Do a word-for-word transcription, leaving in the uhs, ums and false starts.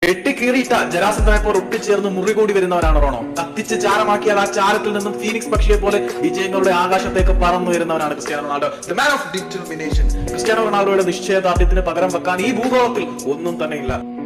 വെട്ടിക്കീറിയിട്ട ജരാസന്ധനെപ്പോൾ ഒട്ടിച്ചേർന്ന് മുറികൂടി വരുന്നവരാണ് Rono. കത്തിച്ച് ചാരമാക്കിയാൽ ആ ചാരത്തിൽ നിന്നും ഫീനിക്സ് പക്ഷിയെ പോലെ വിജയങ്ങളുടെ ആകാശത്തേക്ക് പറന്നു വരുന്നവരാണ് Cristiano Ronaldo. The man of determination. Cristiano റൊണാൾഡോയുടെ നിശ്ചയദാർഢ്യത്തിന് പകരം വെക്കാൻ ഈ ഭൂഗോളത്തിൽ ഒന്നും തന്നെ ഇല്ല.